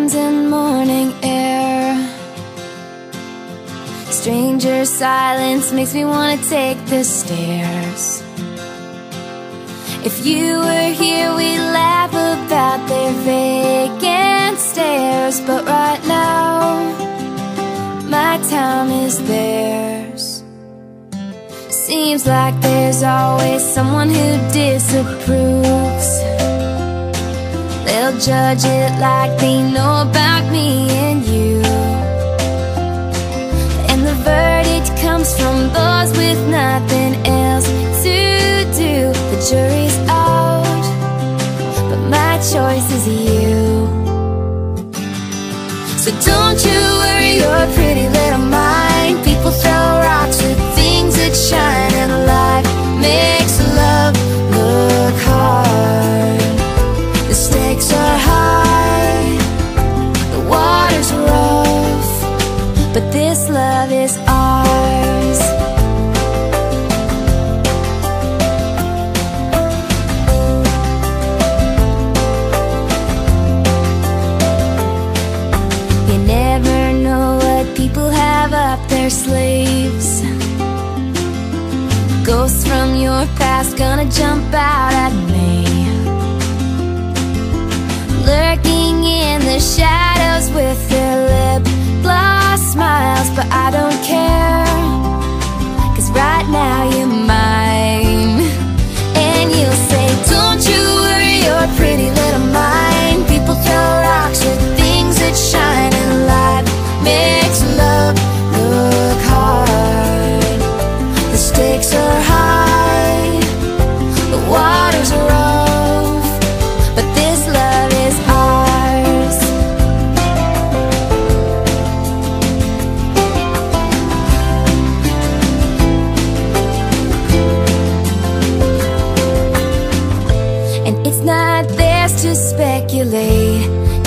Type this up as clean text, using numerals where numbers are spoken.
winds and morning air. Stranger silence makes me wanna take the stairs. If you were here, we'd laugh about their vacant stares. But right now, my time is theirs. Seems like there's always someone who disapproves. They'll judge it like they know about me and you. And the verdict comes from those with nothing else to do. The jury's out, but my choice is you. So don't you worry your pretty little mind. People throw rocks with things that shine, and life makes love look hard. The stakes are high, the water's rough, but this love is ours. You never know what people have up their sleeves. Ghosts from your past gonna jump out at me, lurking in the shadows with their lip gloss smiles. But I don't care, 'cause right now you're mine. And you'll say, don't you worry your pretty little mind. People throw rocks with things that shine, and life makes love look hard. The stakes are high, the water's rough, but this love is ours. And it's not theirs to speculate.